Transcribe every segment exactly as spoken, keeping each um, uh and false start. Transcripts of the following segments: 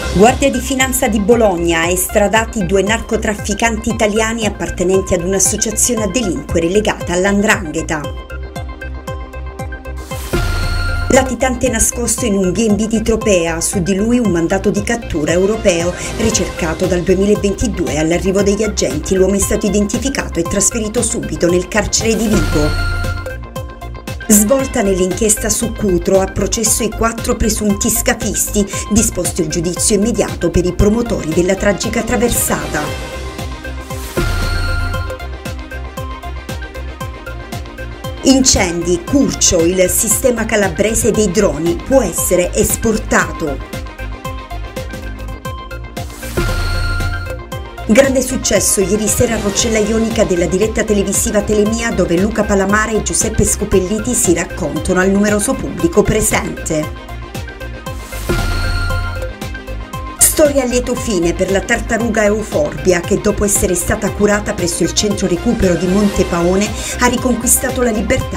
Guardia di Finanza di Bologna ha estradati due narcotrafficanti italiani appartenenti ad un'associazione a delinquere legata all'Andrangheta. Latitante nascosto in un B and B di Tropea, su di lui un mandato di cattura europeo ricercato dal duemilaventidue. All'arrivo degli agenti l'uomo è stato identificato e trasferito subito nel carcere di Vico. Svolta nell'inchiesta su Cutro, a processo i quattro presunti scafisti, disposto il giudizio immediato per i promotori della tragica traversata. Incendi, Curcio, il sistema calabrese dei droni può essere esportato. Grande successo ieri sera a Roccella Ionica della diretta televisiva Telemia, dove Luca Palamara e Giuseppe Scopelliti si raccontano al numeroso pubblico presente. Storia a lieto fine per la tartaruga Euforbia, che dopo essere stata curata presso il centro recupero di Montepaone ha riconquistato la libertà.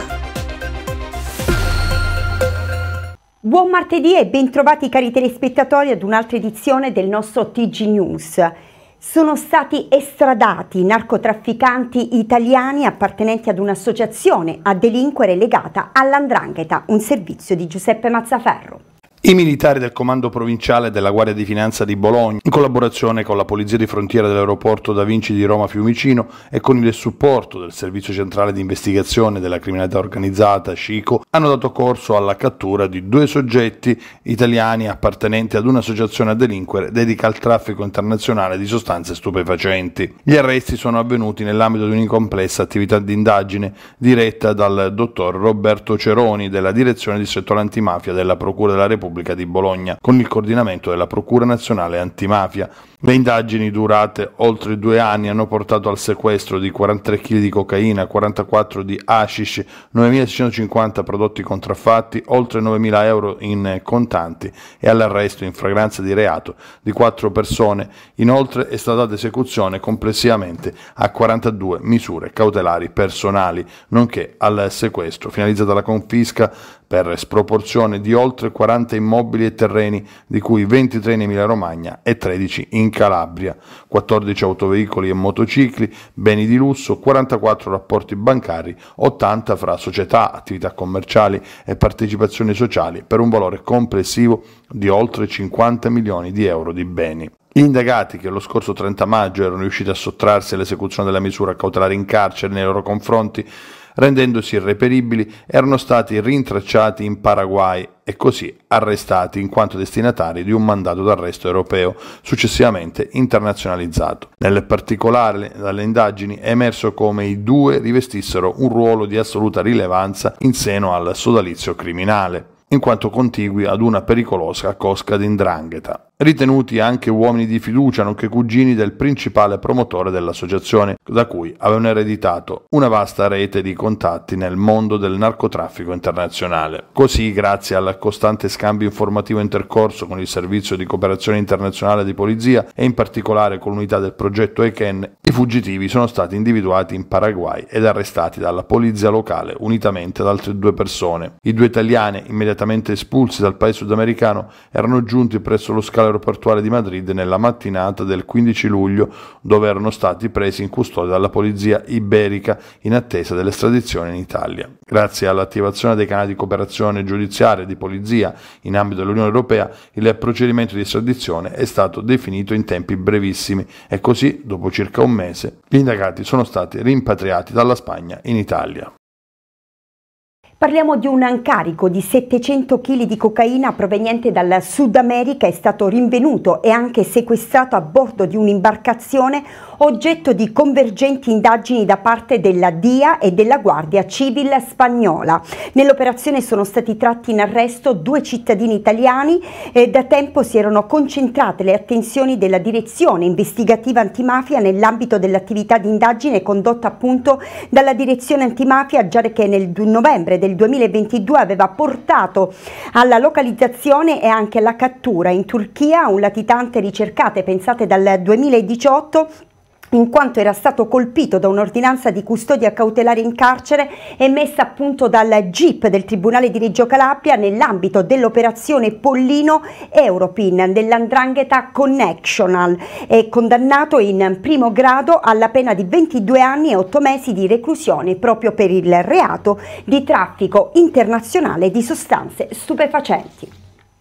Buon martedì e bentrovati cari telespettatori ad un'altra edizione del nostro T G News. Sono stati estradati narcotrafficanti italiani appartenenti ad un'associazione a delinquere legata all'Andrangheta, un servizio di Giuseppe Mazzaferro. I militari del comando provinciale della Guardia di Finanza di Bologna, in collaborazione con la Polizia di Frontiera dell'aeroporto Da Vinci di Roma Fiumicino e con il supporto del Servizio Centrale di Investigazione della Criminalità Organizzata, SCICO, hanno dato corso alla cattura di due soggetti italiani appartenenti ad un'associazione a delinquere dedicata al traffico internazionale di sostanze stupefacenti. Gli arresti sono avvenuti nell'ambito di un'incomplessa attività di indagine diretta dal dottor Roberto Ceroni della Direzione Distrettuale Antimafia della Procura della Repubblica di Bologna, con il coordinamento della Procura Nazionale Antimafia. Le indagini durate oltre due anni hanno portato al sequestro di quarantatré chili di cocaina, quarantaquattro di hashish, novemilaseicentocinquanta prodotti contraffatti, oltre novemila euro in contanti e all'arresto in flagranza di reato di quattro persone. Inoltre è stata data esecuzione complessivamente a quarantadue misure cautelari personali, nonché al sequestro finalizzato alla confisca per sproporzione di oltre quaranta immobili e terreni, di cui ventitré in Emilia-Romagna e tredici in Calabria, quattordici autoveicoli e motocicli, beni di lusso, quarantaquattro rapporti bancari, ottanta fra società, attività commerciali e partecipazioni sociali, per un valore complessivo di oltre cinquanta milioni di euro di beni. Gli indagati, che lo scorso trenta maggio erano riusciti a sottrarsi all'esecuzione della misura cautelare in carcere nei loro confronti, rendendosi irreperibili, erano stati rintracciati in Paraguay e così arrestati in quanto destinatari di un mandato d'arresto europeo, successivamente internazionalizzato. Nel particolare, dalle indagini è emerso come i due rivestissero un ruolo di assoluta rilevanza in seno al sodalizio criminale, in quanto contigui ad una pericolosa cosca di 'ndrangheta. Ritenuti anche uomini di fiducia, nonché cugini del principale promotore dell'associazione, da cui avevano ereditato una vasta rete di contatti nel mondo del narcotraffico internazionale. Così, grazie al costante scambio informativo intercorso con il Servizio di Cooperazione Internazionale di Polizia e in particolare con l'unità del progetto Eken, i fuggitivi sono stati individuati in Paraguay ed arrestati dalla polizia locale unitamente ad altre due persone. I due italiani, immediatamente espulsi dal paese sudamericano, erano giunti presso lo scalo aeroportuale di Madrid nella mattinata del quindici luglio, dove erano stati presi in custodia dalla polizia iberica in attesa dell'estradizione in Italia. Grazie all'attivazione dei canali di cooperazione giudiziaria e di polizia in ambito dell'Unione Europea, il procedimento di estradizione è stato definito in tempi brevissimi e così, dopo circa un mese, gli indagati sono stati rimpatriati dalla Spagna in Italia. Parliamo di un incarico di settecento chili di cocaina proveniente dal Sud America, è stato rinvenuto e anche sequestrato a bordo di un'imbarcazione oggetto di convergenti indagini da parte della D I A e della Guardia Civil spagnola. Nell'operazione sono stati tratti in arresto due cittadini italiani e da tempo si erano concentrate le attenzioni della direzione investigativa antimafia nell'ambito dell'attività di indagine condotta appunto dalla direzione antimafia, già che nel novembre del duemilaventidue aveva portato alla localizzazione e anche alla cattura in Turchia un latitante ricercato, pensate, dal duemiladiciotto in quanto era stato colpito da un'ordinanza di custodia cautelare in carcere emessa appunto dal G I P del Tribunale di Reggio Calabria nell'ambito dell'operazione Pollino Europin dell'Andrangheta Connectional. È condannato in primo grado alla pena di ventidue anni e otto mesi di reclusione proprio per il reato di traffico internazionale di sostanze stupefacenti.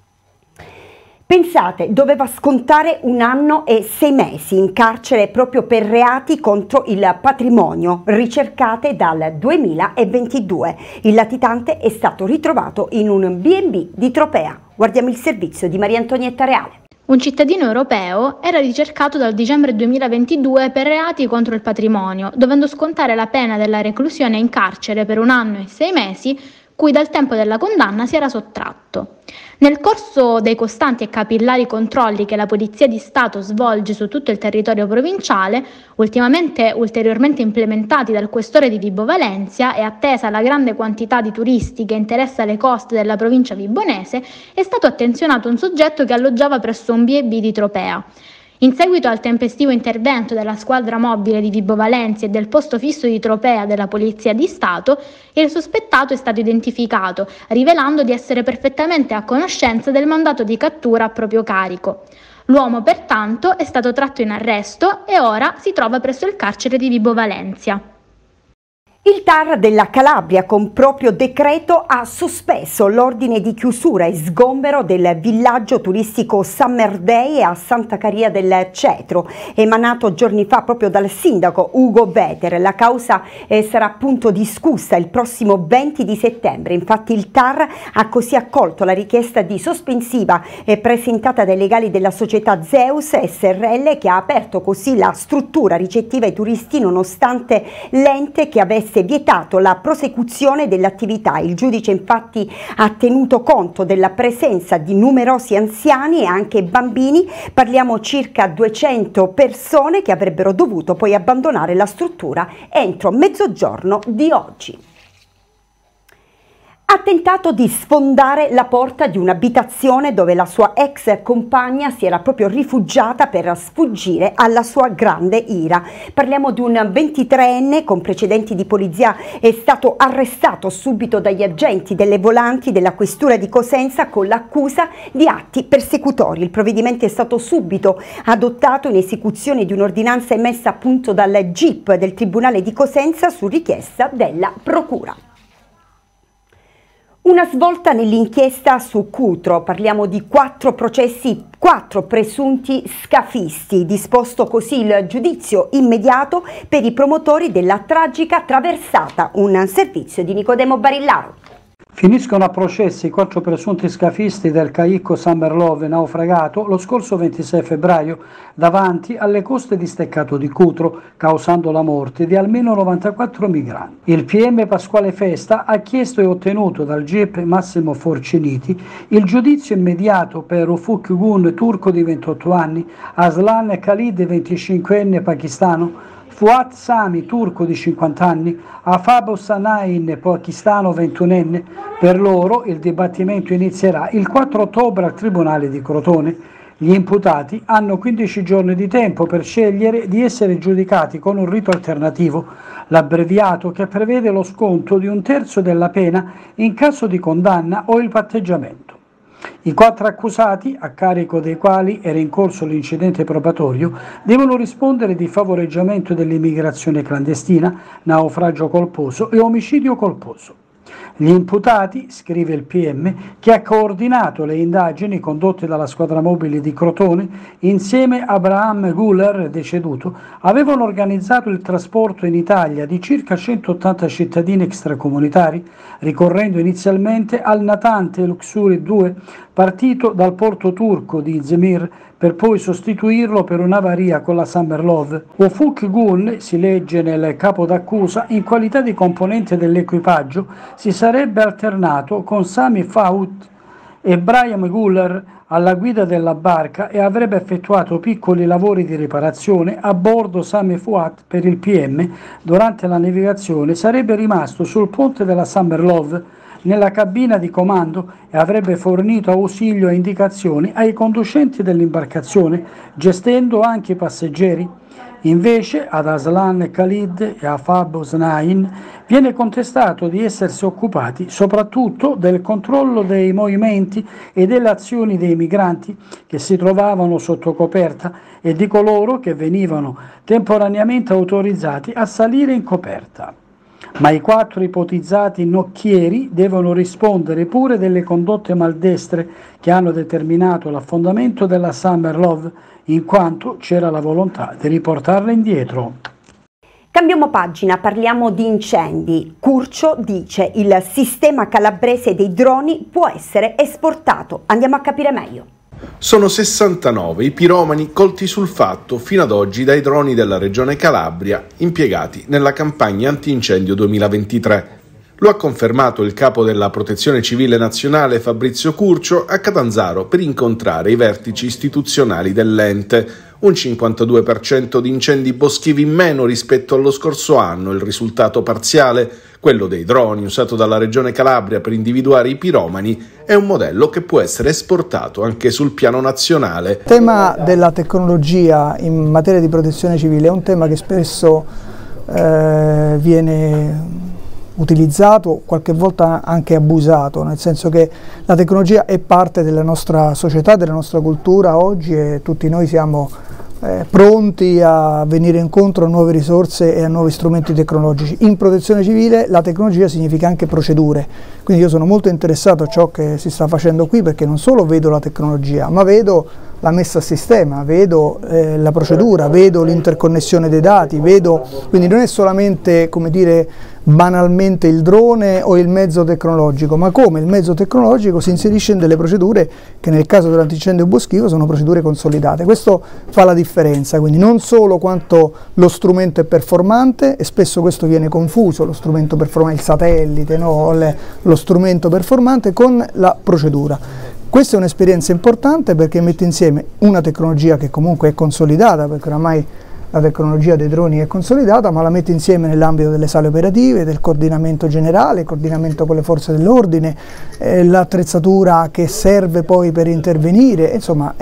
Pensate, doveva scontare un anno e sei mesi in carcere proprio per reati contro il patrimonio ricercate dal duemilaventidue. Il latitante è stato ritrovato in un B and B di Tropea. Guardiamo il servizio di Maria Antonietta Reale. Un cittadino europeo era ricercato dal dicembre duemilaventidue per reati contro il patrimonio, dovendo scontare la pena della reclusione in carcere per un anno e sei mesi, cui dal tempo della condanna si era sottratto. Nel corso dei costanti e capillari controlli che la Polizia di Stato svolge su tutto il territorio provinciale, ultimamente ulteriormente implementati dal questore di Vibo Valentia e attesa la grande quantità di turisti che interessa le coste della provincia vibonese, è stato attenzionato un soggetto che alloggiava presso un B and B di Tropea. In seguito al tempestivo intervento della squadra mobile di Vibo Valentia e del posto fisso di Tropea della Polizia di Stato, il sospettato è stato identificato, rivelando di essere perfettamente a conoscenza del mandato di cattura a proprio carico. L'uomo, pertanto, è stato tratto in arresto e ora si trova presso il carcere di Vibo Valentia. Il T A R della Calabria con proprio decreto ha sospeso l'ordine di chiusura e sgombero del villaggio turistico Summer Day a Santa Caria del Cetro, emanato giorni fa proprio dal sindaco Ugo Veter. La causa eh, sarà appunto discussa il prossimo venti di settembre. Infatti il T A R ha così accolto la richiesta di sospensiva eh, presentata dai legali della società Zeus S R L, che ha aperto così la struttura ricettiva ai turisti nonostante l'ente che avesse vietato la prosecuzione dell'attività. Il giudice infatti ha tenuto conto della presenza di numerosi anziani e anche bambini, parliamo circa duecento persone che avrebbero dovuto poi abbandonare la struttura entro mezzogiorno di oggi. Ha tentato di sfondare la porta di un'abitazione dove la sua ex compagna si era proprio rifugiata per sfuggire alla sua grande ira. Parliamo di un ventitreenne con precedenti di polizia, è stato arrestato subito dagli agenti delle volanti della questura di Cosenza con l'accusa di atti persecutori. Il provvedimento è stato subito adottato in esecuzione di un'ordinanza emessa appunto dal G I P del Tribunale di Cosenza su richiesta della Procura. Una svolta nell'inchiesta su Cutro, parliamo di quattro processi, quattro presunti scafisti, disposto così il giudizio immediato per i promotori della tragica traversata, un servizio di Nicodemo Barillaro. Finiscono a processi i quattro presunti scafisti del caicco Summer Love naufragato lo scorso ventisei febbraio davanti alle coste di Steccato di Cutro, causando la morte di almeno novantaquattro migranti. Il P M Pasquale Festa ha chiesto e ottenuto dal G I P Massimo Forciniti il giudizio immediato per Ufuk Gun, turco di ventotto anni, Aslan Khalid, venticinquenne pakistano, Fuat Sami, turco di cinquanta anni, Afab Sanain, pakistano, ventunenne. Per loro il dibattimento inizierà il quattro ottobre al Tribunale di Crotone. Gli imputati hanno quindici giorni di tempo per scegliere di essere giudicati con un rito alternativo, l'abbreviato, che prevede lo sconto di un terzo della pena in caso di condanna o il patteggiamento. I quattro accusati, a carico dei quali era in corso l'incidente probatorio, devono rispondere di favoreggiamento dell'immigrazione clandestina, naufragio colposo e omicidio colposo. Gli imputati, scrive il P M, che ha coordinato le indagini condotte dalla squadra mobile di Crotone, insieme a Abraham Guler, deceduto, avevano organizzato il trasporto in Italia di circa centottanta cittadini extracomunitari, ricorrendo inizialmente al natante Luxury due, partito dal porto turco di Izmir, per poi sostituirlo per un'avaria con la Summer Love. Ufuk Gun, si legge nel capo d'accusa, in qualità di componente dell'equipaggio, si sarebbe alternato con Sami Faut e Brian Guller alla guida della barca e avrebbe effettuato piccoli lavori di riparazione a bordo Sami Fuat per il P M. Durante la navigazione sarebbe rimasto sul ponte della Summer Love nella cabina di comando e avrebbe fornito ausilio e indicazioni ai conducenti dell'imbarcazione, gestendo anche i passeggeri. Invece ad Aslan Khalid e a Fab Hosnain viene contestato di essersi occupati soprattutto del controllo dei movimenti e delle azioni dei migranti che si trovavano sotto coperta e di coloro che venivano temporaneamente autorizzati a salire in coperta. Ma i quattro ipotizzati nocchieri devono rispondere pure delle condotte maldestre che hanno determinato l'affondamento della Summer Love, in quanto c'era la volontà di riportarla indietro. Cambiamo pagina, parliamo di incendi. Curcio dice il sistema calabrese dei droni può essere esportato. Andiamo a capire meglio. Sono sessantanove i piromani colti sul fatto fino ad oggi dai droni della regione Calabria impiegati nella campagna antincendio duemilaventitré. Lo ha confermato il capo della Protezione Civile Nazionale Fabrizio Curcio a Catanzaro per incontrare i vertici istituzionali dell'ente. Un cinquantadue per cento di incendi boschivi in meno rispetto allo scorso anno, il risultato parziale. Quello dei droni usato dalla Regione Calabria per individuare i piromani è un modello che può essere esportato anche sul piano nazionale. Il tema della tecnologia in materia di protezione civile è un tema che spesso eh, viene utilizzato, qualche volta anche abusato, nel senso che la tecnologia è parte della nostra società, della nostra cultura oggi e tutti noi siamo Eh, pronti a venire incontro a nuove risorse e a nuovi strumenti tecnologici. In protezione civile la tecnologia significa anche procedure, quindi io sono molto interessato a ciò che si sta facendo qui perché non solo vedo la tecnologia, ma vedo la messa a sistema, vedo eh, la procedura, vedo l'interconnessione dei dati, vedo, quindi non è solamente, come dire, banalmente il drone o il mezzo tecnologico, ma come il mezzo tecnologico si inserisce in delle procedure che nel caso dell'antincendio boschivo sono procedure consolidate. Questo fa la differenza, quindi non solo quanto lo strumento è performante, e spesso questo viene confuso, lo strumento performante, il satellite, no? Le, lo strumento performante con la procedura. Questa è un'esperienza importante perché mette insieme una tecnologia che comunque è consolidata, perché oramai la tecnologia dei droni è consolidata, ma la mette insieme nell'ambito delle sale operative, del coordinamento generale, il coordinamento con le forze dell'ordine, eh, l'attrezzatura che serve poi per intervenire, insomma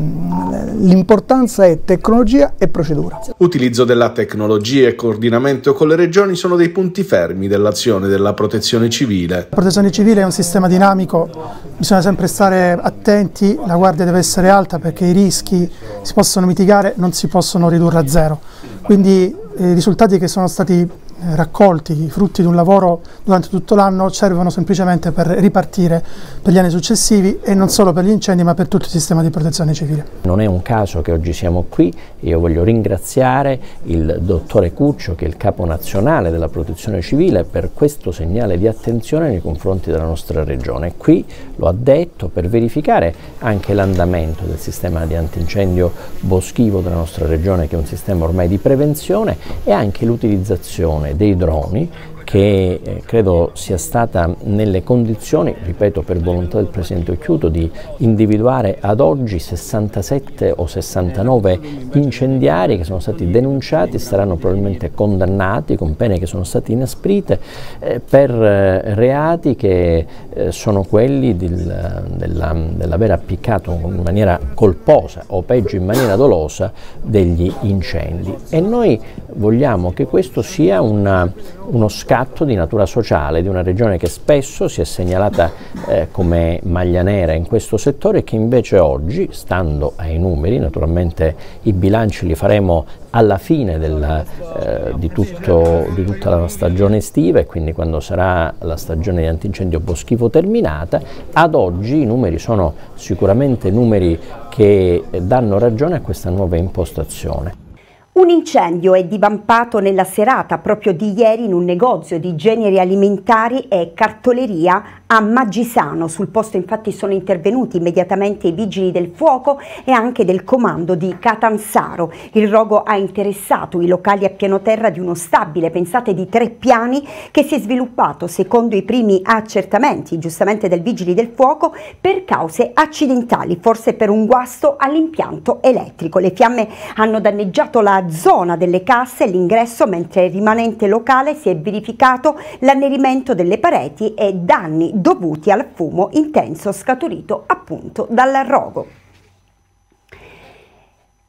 ehm, l'importanza è tecnologia e procedura. Utilizzo della tecnologia e coordinamento con le regioni sono dei punti fermi dell'azione della protezione civile. La protezione civile è un sistema dinamico, bisogna sempre stare attenti, la guardia deve essere alta perché i rischi si possono mitigare, non si possono ridurre a zero. Quindi eh, i risultati che sono stati eh, raccolti, i frutti di un lavoro durante tutto l'anno servono semplicemente per ripartire per gli anni successivi e non solo per gli incendi ma per tutto il sistema di protezione civile. Non è un caso che oggi siamo qui, io voglio ringraziare il dottore Curcio che è il capo nazionale della protezione civile per questo segnale di attenzione nei confronti della nostra regione. Qui lo ha detto per verificare anche l'andamento del sistema di antincendio boschivo della nostra regione che è un sistema ormai di prevenzione e anche l'utilizzazione dei droni che eh, credo sia stata nelle condizioni, ripeto per volontà del Presidente Occhiuto, di individuare ad oggi sessantasette o sessantanove incendiari che sono stati denunciati e saranno probabilmente condannati con pene che sono state inasprite eh, per eh, reati che eh, sono quelli del, della, dell'aver appiccato in maniera colposa o peggio in maniera dolosa degli incendi. E noi vogliamo che questo sia una, uno scatto di natura sociale di una regione che spesso si è segnalata eh, come maglia nera in questo settore e che invece oggi, stando ai numeri, naturalmente i bilanci li faremo alla fine del, eh, di, tutto, di tutta la stagione estiva e quindi quando sarà la stagione di antincendio boschivo terminata, ad oggi i numeri sono sicuramente numeri che danno ragione a questa nuova impostazione. Un incendio è divampato nella serata proprio di ieri in un negozio di generi alimentari e cartoleria a Maggisano. Sul posto infatti sono intervenuti immediatamente i vigili del fuoco e anche del comando di Catanzaro. Il rogo ha interessato i locali a piano terra di uno stabile, pensate, di tre piani che si è sviluppato, secondo i primi accertamenti giustamente del vigili del fuoco, per cause accidentali, forse per un guasto all'impianto elettrico. Le fiamme hanno danneggiato la zona delle casse e l'ingresso, mentre il rimanente locale si è verificato l'annerimento delle pareti e danni dovuti al fumo intenso scaturito appunto dal rogo.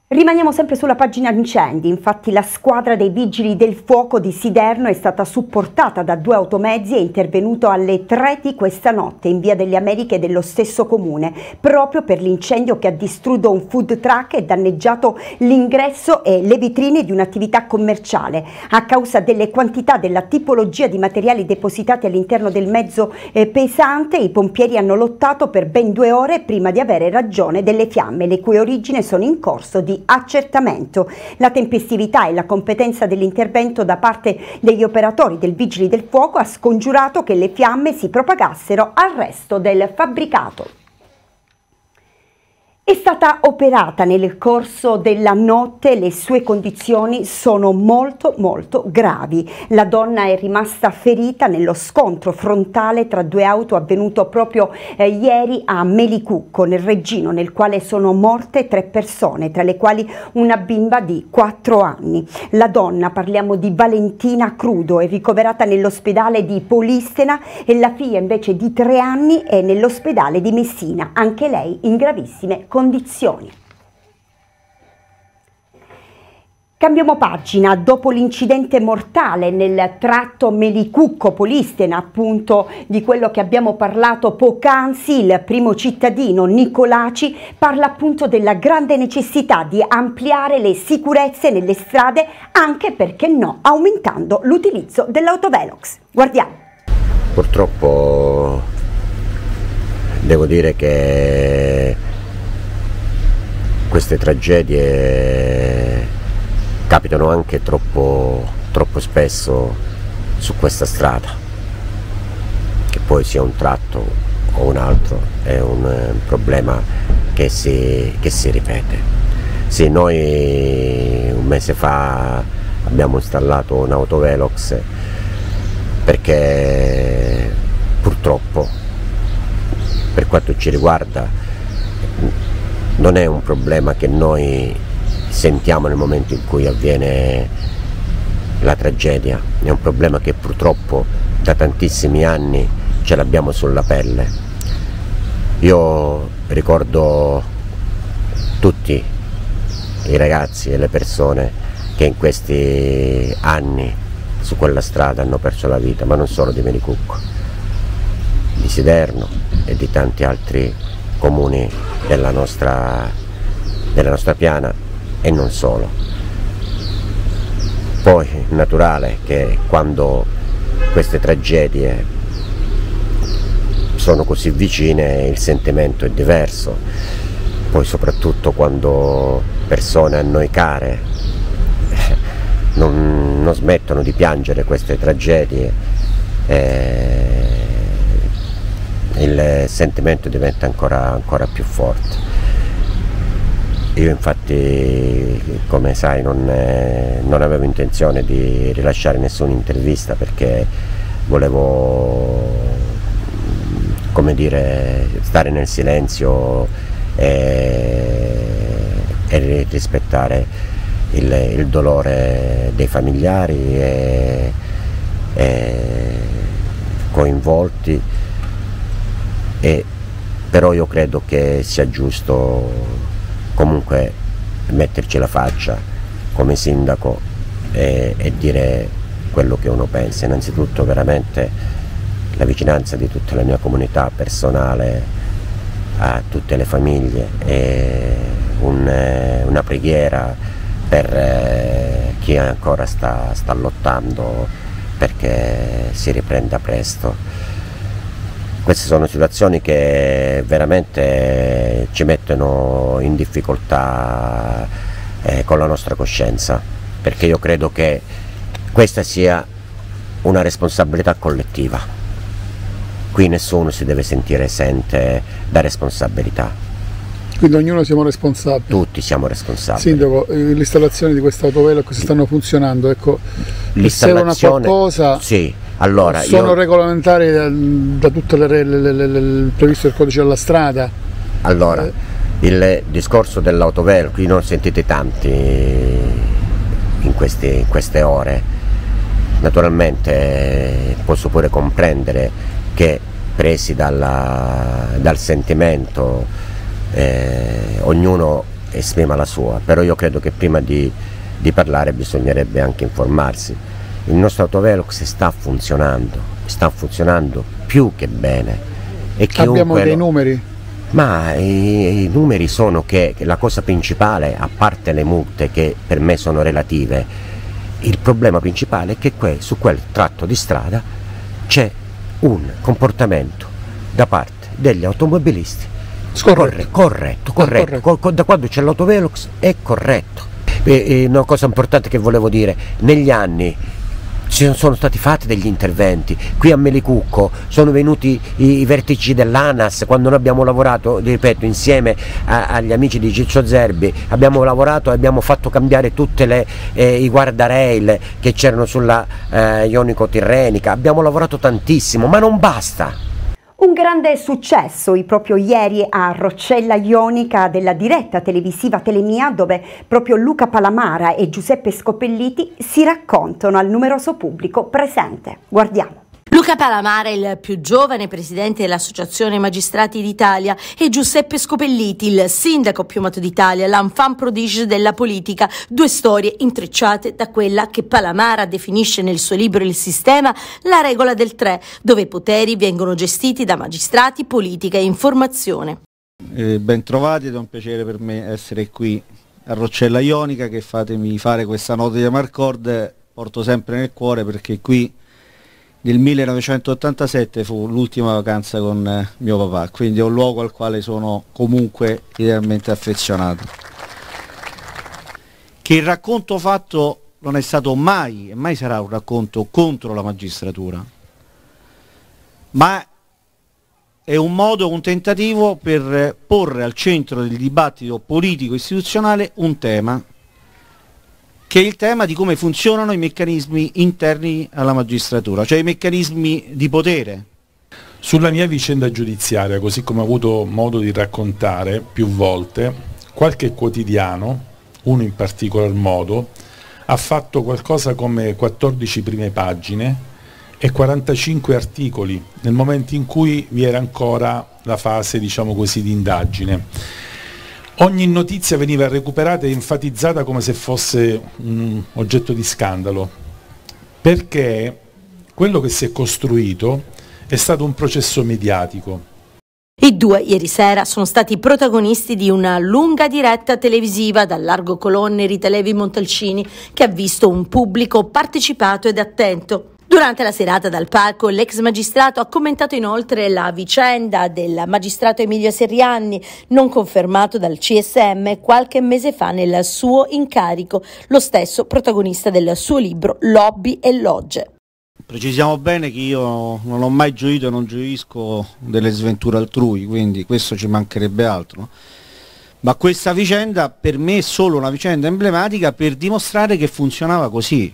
Rimaniamo sempre sulla pagina incendi, infatti la squadra dei Vigili del Fuoco di Siderno è stata supportata da due automezzi e è intervenuto alle tre di questa notte in Via delle Americhe dello stesso comune, proprio per l'incendio che ha distrutto un food truck e danneggiato l'ingresso e le vetrine di un'attività commerciale. A causa delle quantità della tipologia di materiali depositati all'interno del mezzo eh, pesante, i pompieri hanno lottato per ben due ore prima di avere ragione delle fiamme, le cui origini sono in corso di accertamento. La tempestività e la competenza dell'intervento da parte degli operatori del Vigili del Fuoco ha scongiurato che le fiamme si propagassero al resto del fabbricato. È stata operata nel corso della notte, le sue condizioni sono molto molto gravi. La donna è rimasta ferita nello scontro frontale tra due auto avvenuto proprio eh, ieri a Melicucco, nel Reggino, nel quale sono morte tre persone, tra le quali una bimba di quattro anni. La donna, parliamo di Valentina Crudo, è ricoverata nell'ospedale di Polistena e la figlia invece di tre anni è nell'ospedale di Messina, anche lei in gravissime condizioni. Cambiamo pagina. Dopo l'incidente mortale nel tratto Melicucco-Polistena, appunto di quello che abbiamo parlato poc'anzi, il primo cittadino Nicolaci parla appunto della grande necessità di ampliare le sicurezze nelle strade, anche, perché no, aumentando l'utilizzo dell'autovelox. Guardiamo. Purtroppo devo dire che queste tragedie capitano anche troppo, troppo spesso su questa strada, che poi sia un tratto o un altro, è un, un problema che si, che si ripete. Sì, noi un mese fa abbiamo installato un autovelox perché purtroppo, per quanto ci riguarda, non è un problema che noi sentiamo nel momento in cui avviene la tragedia, è un problema che purtroppo da tantissimi anni ce l'abbiamo sulla pelle. Io ricordo tutti i ragazzi e le persone che in questi anni su quella strada hanno perso la vita, ma non solo di Melicucco, di Siderno e di tanti altri comuni della nostra, della nostra piana e non solo. Poi è naturale che quando queste tragedie sono così vicine il sentimento è diverso, poi soprattutto quando persone a noi care non, non smettono di piangere queste tragedie, eh, il sentimento diventa ancora, ancora più forte. Io infatti, come sai, non, eh, non avevo intenzione di rilasciare nessuna intervista perché volevo, come dire, stare nel silenzio e, e rispettare il, il dolore dei familiari e, e coinvolti. E, però io credo che sia giusto comunque metterci la faccia come sindaco e, e dire quello che uno pensa. Innanzitutto veramente la vicinanza di tutta la mia comunità personale a tutte le famiglie e un, una preghiera per eh, chi ancora sta, sta lottando perché si riprenda presto. Queste sono situazioni che veramente ci mettono in difficoltà eh, con la nostra coscienza, perché io credo che questa sia una responsabilità collettiva. Qui nessuno si deve sentire esente da responsabilità. Quindi ognuno siamo responsabili? Tutti siamo responsabili. Sindaco, l'installazione di queste autovelox stanno funzionando, ecco, l'installazione, qualcosa... Sì. Allora, sono io... regolamentari da, da tutte le, le, le, le, le previsto il codice della strada? Allora, eh. il discorso dell'autovelox, qui non sentite tanti in, questi, in queste ore. Naturalmente posso pure comprendere che presi dalla, dal sentimento eh, ognuno esprima la sua, però io credo che prima di, di parlare bisognerebbe anche informarsi. Il nostro autovelox sta funzionando, sta funzionando più che bene. E abbiamo dei lo... numeri? Ma i, i numeri sono che, che la cosa principale, a parte le multe che per me sono relative, il problema principale è che que, su quel tratto di strada c'è un comportamento da parte degli automobilisti corretto, corretto, corretto. corretto. Da quando c'è l'autovelox è corretto. E, e una cosa importante che volevo dire, negli anni ci sono stati fatti degli interventi, qui a Melicucco sono venuti i, i vertici dell'ANAS, quando noi abbiamo lavorato, ripeto, insieme a, agli amici di Ciccio Zerbi, abbiamo lavorato e abbiamo fatto cambiare tutti eh, i guardrail che c'erano sulla eh, Ionico-Tirrenica, abbiamo lavorato tantissimo, ma non basta. Un grande successo proprio ieri a Roccella Ionica della diretta televisiva Telemia, dove proprio Luca Palamara e Giuseppe Scopelliti si raccontano al numeroso pubblico presente. Guardiamo. Luca Palamara è il più giovane presidente dell'Associazione Magistrati d'Italia e Giuseppe Scopelliti, il sindaco più amato d'Italia, l'enfant prodige della politica, due storie intrecciate da quella che Palamara definisce nel suo libro Il sistema, la regola del tre, dove i poteri vengono gestiti da magistrati, politica e informazione. Eh, ben trovati, ed è un piacere per me essere qui a Roccella Ionica, che fatemi fare questa nota di Amarcord, porto sempre nel cuore perché qui nel millenovecentottantasette fu l'ultima vacanza con eh, mio papà, quindi è un luogo al quale sono comunque idealmente affezionato. Che il racconto fatto non è stato mai, e mai sarà un racconto contro la magistratura, ma è un modo, un tentativo per porre al centro del dibattito politico-istituzionale un tema, che è il tema di come funzionano i meccanismi interni alla magistratura, cioè i meccanismi di potere. Sulla mia vicenda giudiziaria, così come ho avuto modo di raccontare più volte, qualche quotidiano, uno in particolar modo, ha fatto qualcosa come quattordici prime pagine e quarantacinque articoli, nel momento in cui vi era ancora la fase, diciamo così, di indagine. Ogni notizia veniva recuperata e enfatizzata come se fosse un oggetto di scandalo, perché quello che si è costruito è stato un processo mediatico. I due ieri sera sono stati protagonisti di una lunga diretta televisiva dal largo colonne Rita Levi Montalcini, che ha visto un pubblico partecipato ed attento. Durante la serata dal palco l'ex magistrato ha commentato inoltre la vicenda del magistrato Emilio Serrianni, non confermato dal C S M qualche mese fa nel suo incarico, lo stesso protagonista del suo libro Lobby e Logge. Precisiamo bene che io non ho mai gioito e non gioisco delle sventure altrui, quindi questo ci mancherebbe altro. Ma questa vicenda per me è solo una vicenda emblematica per dimostrare che funzionava così.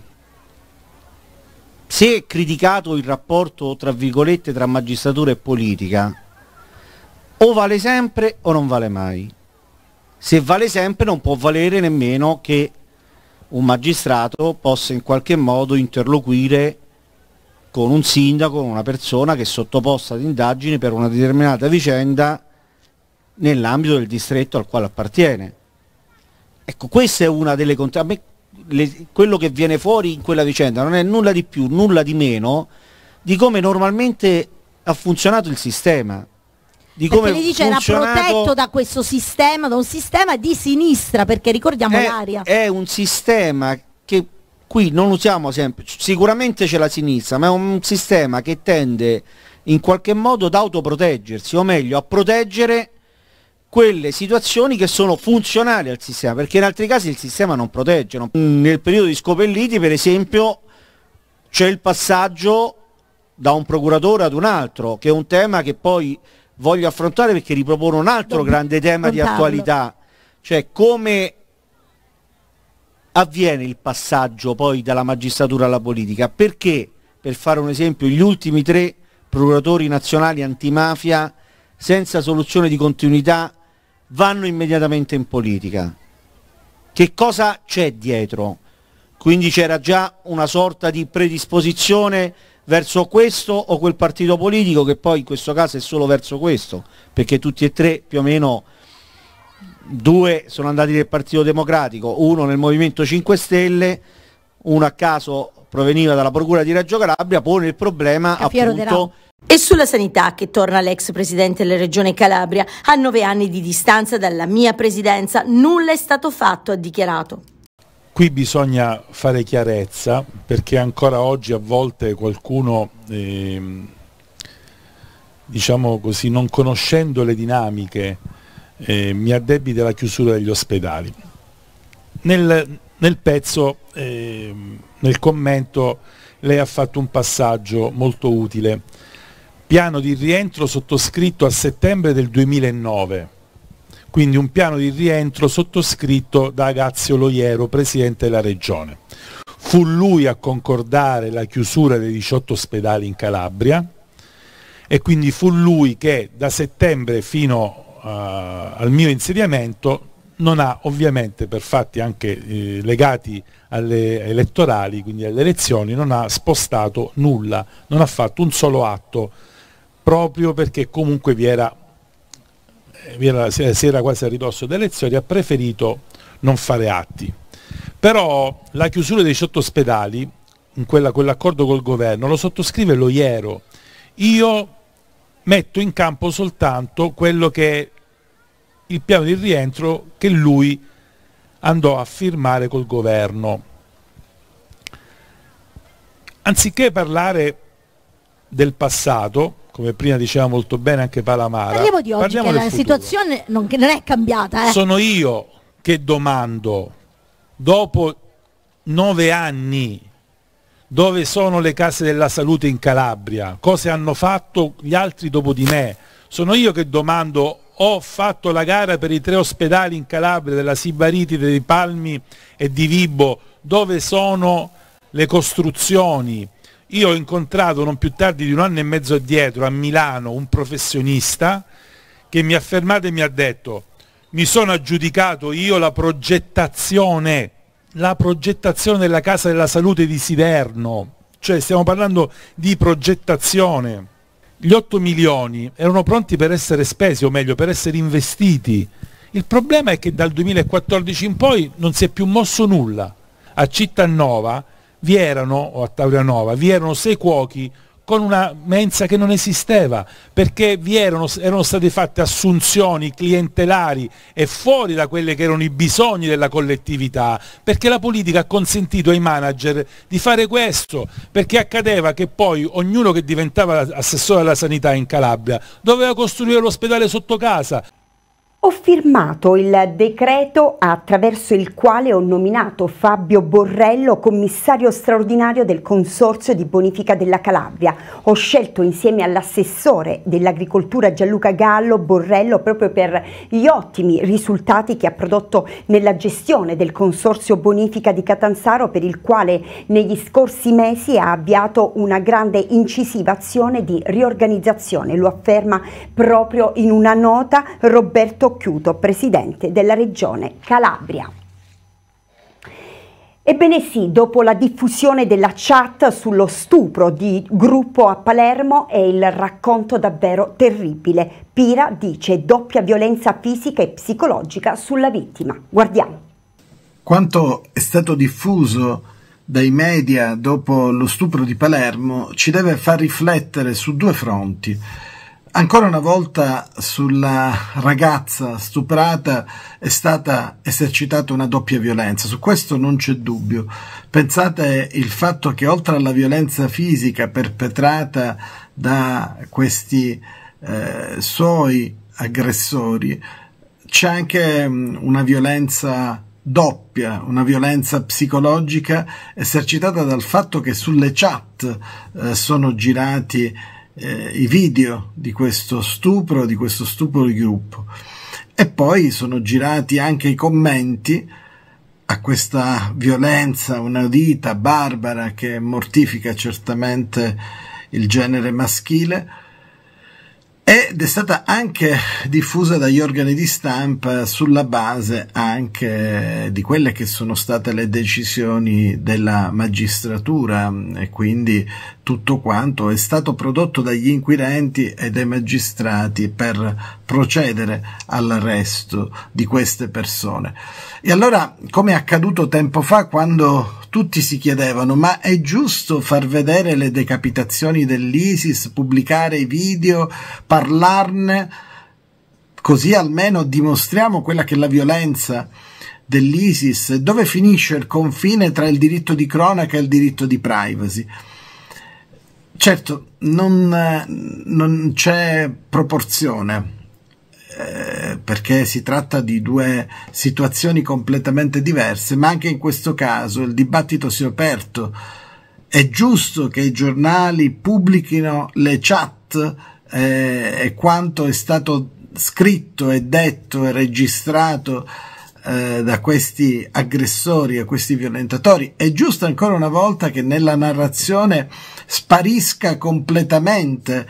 Se è criticato il rapporto tra virgolette tra magistratura e politica, o vale sempre o non vale mai. Se vale sempre non può valere nemmeno che un magistrato possa in qualche modo interloquire con un sindaco, con una persona che è sottoposta ad indagini per una determinata vicenda nell'ambito del distretto al quale appartiene. Ecco, questa è una delle contraddizioni. Le, quello che viene fuori in quella vicenda non è nulla di più, nulla di meno di come normalmente ha funzionato il sistema. Di come perché lei dice funzionato... era protetto da questo sistema, da un sistema di sinistra, perché ricordiamo l'aria. È un sistema che qui non usiamo sempre, sicuramente c'è la sinistra, ma è un sistema che tende in qualche modo ad autoproteggersi, o meglio a proteggere quelle situazioni che sono funzionali al sistema, perché in altri casi il sistema non protegge. No? Nel periodo di Scopelliti, per esempio, c'è il passaggio da un procuratore ad un altro, che è un tema che poi voglio affrontare perché ripropone un altro Dobbiamo grande tema di attualità, cioè come avviene il passaggio poi dalla magistratura alla politica. Perché, per fare un esempio, gli ultimi tre procuratori nazionali antimafia senza soluzione di continuità vanno immediatamente in politica? Che cosa c'è dietro? Quindi c'era già una sorta di predisposizione verso questo o quel partito politico, che poi in questo caso è solo verso questo, perché tutti e tre più o meno due sono andati nel Partito Democratico, uno nel Movimento cinque Stelle, uno a caso proveniva dalla Procura di Reggio Calabria, pone il problema appunto. E sulla sanità, che torna l'ex presidente della regione Calabria, a nove anni di distanza dalla mia presidenza nulla è stato fatto, ha dichiarato. Qui bisogna fare chiarezza, perché ancora oggi a volte qualcuno, eh, diciamo così, non conoscendo le dinamiche, eh, mi addebita la chiusura degli ospedali. Nel, nel pezzo, eh, nel commento, lei ha fatto un passaggio molto utile. Piano di rientro sottoscritto a settembre del duemilanove, quindi un piano di rientro sottoscritto da Agazio Loiero, presidente della regione. Fu lui a concordare la chiusura dei diciotto ospedali in Calabria e quindi fu lui che da settembre fino uh, al mio insediamento non ha, ovviamente per fatti anche eh, legati alle elettorali, quindi alle elezioni, non ha spostato nulla, non ha fatto un solo atto, proprio perché comunque vi era, vi era, si era quasi a ridosso delle elezioni, ha preferito non fare atti. Però la chiusura dei diciotto ospedali, in quella, quell'accordo col governo, lo sottoscrive Loiero. Io metto in campo soltanto quello che è il piano di rientro che lui andò a firmare col governo. Anziché parlare del passato, come prima diceva molto bene anche Palamara, parliamo di oggi, parliamo che del la futuro. situazione non, che non è cambiata. Eh. Sono io che domando, dopo nove anni, dove sono le case della salute in Calabria? Cosa hanno fatto gli altri dopo di me? Sono io che domando, ho fatto la gara per i tre ospedali in Calabria, della Sibaritide, dei Palmi e di Vibo, dove sono le costruzioni? Io ho incontrato non più tardi di un anno e mezzo addietro a Milano un professionista che mi ha fermato e mi ha detto: mi sono aggiudicato io la progettazione, la progettazione della Casa della Salute di Siderno, cioè stiamo parlando di progettazione. Gli otto milioni erano pronti per essere spesi, o meglio per essere investiti. Il problema è che dal duemilaquattordici in poi non si è più mosso nulla. A Cittanova vi erano, o a Taurianova, vi erano sei cuochi con una mensa che non esisteva, perché vi erano, erano state fatte assunzioni clientelari e fuori da quelli che erano i bisogni della collettività, perché la politica ha consentito ai manager di fare questo, perché accadeva che poi ognuno che diventava assessore alla sanità in Calabria doveva costruire l'ospedale sotto casa. Ho firmato il decreto attraverso il quale ho nominato Fabio Borrello commissario straordinario del Consorzio di Bonifica della Calabria. Ho scelto insieme all'assessore dell'agricoltura Gianluca Gallo Borrello proprio per gli ottimi risultati che ha prodotto nella gestione del Consorzio Bonifica di Catanzaro, per il quale negli scorsi mesi ha avviato una grande incisiva azione di riorganizzazione. Lo afferma proprio in una nota Roberto Chiuto, presidente della regione Calabria. Ebbene sì, dopo la diffusione della chat sullo stupro di gruppo a Palermo è il racconto davvero terribile. Pira dice doppia violenza fisica e psicologica sulla vittima. Guardiamo. Quanto è stato diffuso dai media dopo lo stupro di Palermo ci deve far riflettere su due fronti. Ancora una volta sulla ragazza stuprata è stata esercitata una doppia violenza, su questo non c'è dubbio. Pensate il fatto che oltre alla violenza fisica perpetrata da questi eh, suoi aggressori c'è anche una violenza doppia, una violenza psicologica esercitata dal fatto che sulle chat eh, sono girati Eh, i video di questo stupro, di questo stupro di gruppo, e poi sono girati anche i commenti a questa violenza inaudita, barbara, che mortifica certamente il genere maschile, ed è stata anche diffusa dagli organi di stampa sulla base anche di quelle che sono state le decisioni della magistratura, e quindi tutto quanto è stato prodotto dagli inquirenti e dai magistrati per procedere all'arresto di queste persone. E allora, come è accaduto tempo fa, quando tutti si chiedevano: ma è giusto far vedere le decapitazioni dell'ISIS, pubblicare i video, parlarne, così almeno dimostriamo quella che è la violenza dell'ISIS? Dove finisce il confine tra il diritto di cronaca e il diritto di privacy? Certo, non, non c'è proporzione, eh, perché si tratta di due situazioni completamente diverse, ma anche in questo caso il dibattito si è aperto. È giusto che i giornali pubblichino le chat eh, e quanto è stato scritto e detto e registrato eh, da questi aggressori e questi violentatori. È giusto ancora una volta che nella narrazione sparisca completamente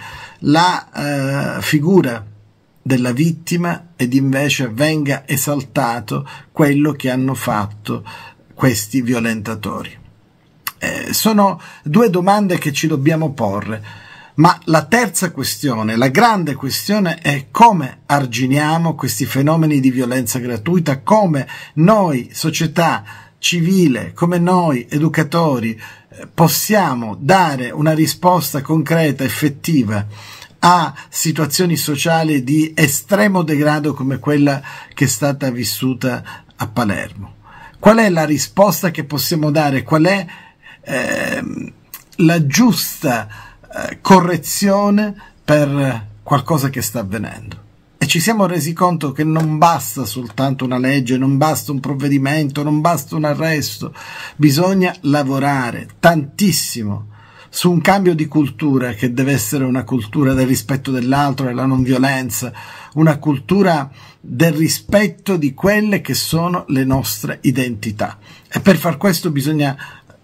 la eh, figura della vittima ed invece venga esaltato quello che hanno fatto questi violentatori. Eh, sono due domande che ci dobbiamo porre, ma la terza questione, la grande questione, è come arginiamo questi fenomeni di violenza gratuita, come noi, società civile, come noi, educatori, eh, possiamo dare una risposta concreta, effettiva a situazioni sociali di estremo degrado come quella che è stata vissuta a Palermo. Qual è la risposta che possiamo dare? Qual è eh, la giusta eh, correzione per qualcosa che sta avvenendo? E ci siamo resi conto che non basta soltanto una legge, non basta un provvedimento, non basta un arresto, bisogna lavorare tantissimo su un cambio di cultura che deve essere una cultura del rispetto dell'altro, della non violenza, una cultura del rispetto di quelle che sono le nostre identità. E per far questo bisogna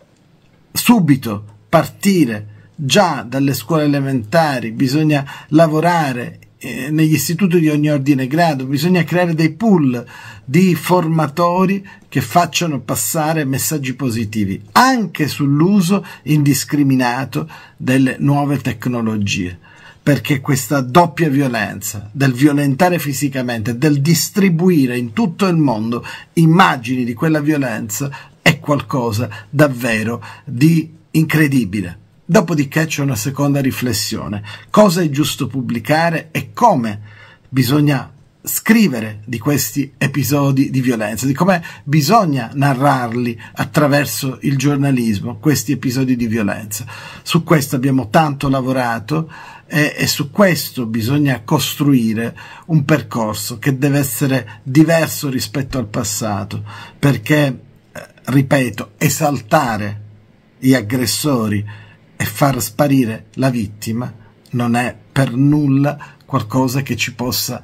subito partire già dalle scuole elementari, bisogna lavorare eh, negli istituti di ogni ordine e grado, bisogna creare dei pool di formatori che facciano passare messaggi positivi anche sull'uso indiscriminato delle nuove tecnologie, perché questa doppia violenza del violentare fisicamente, del distribuire in tutto il mondo immagini di quella violenza, è qualcosa davvero di incredibile. Dopodiché c'è una seconda riflessione: cosa è giusto pubblicare e come bisogna scrivere di questi episodi di violenza, di come bisogna narrarli attraverso il giornalismo, questi episodi di violenza. Su questo abbiamo tanto lavorato e, e su questo bisogna costruire un percorso che deve essere diverso rispetto al passato, perché, eh, ripeto, esaltare gli aggressori e far sparire la vittima non è per nulla qualcosa che ci possa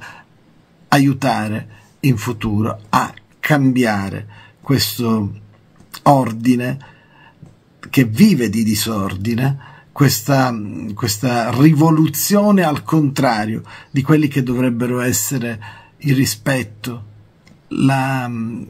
aiutare in futuro a cambiare questo ordine che vive di disordine, questa, questa rivoluzione al contrario di quelli che dovrebbero essere il rispetto, la,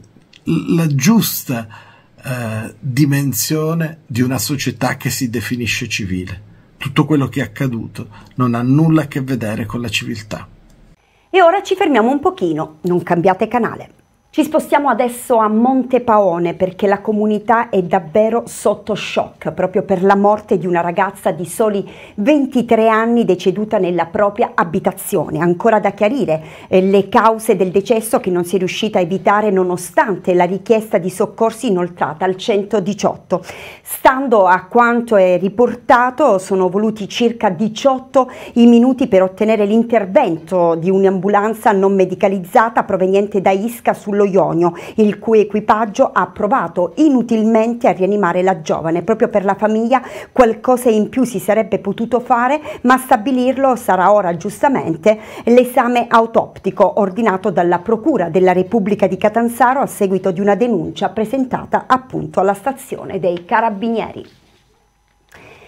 la giusta eh, dimensione di una società che si definisce civile. Tutto quello che è accaduto non ha nulla a che vedere con la civiltà. E ora ci fermiamo un pochino, non cambiate canale. Ci spostiamo adesso a Montepaone perché la comunità è davvero sotto shock proprio per la morte di una ragazza di soli ventitré anni deceduta nella propria abitazione. Ancora da chiarire eh, le cause del decesso che non si è riuscita a evitare nonostante la richiesta di soccorsi inoltrata al centodiciotto. Stando a quanto è riportato sono voluti circa diciotto i minuti per ottenere l'intervento di un'ambulanza non medicalizzata proveniente da Isca sullo Ionio, il cui equipaggio ha provato inutilmente a rianimare la giovane. Proprio per la famiglia qualcosa in più si sarebbe potuto fare, ma a stabilirlo sarà ora giustamente l'esame autoptico ordinato dalla Procura della Repubblica di Catanzaro a seguito di una denuncia presentata appunto alla stazione dei Carabinieri.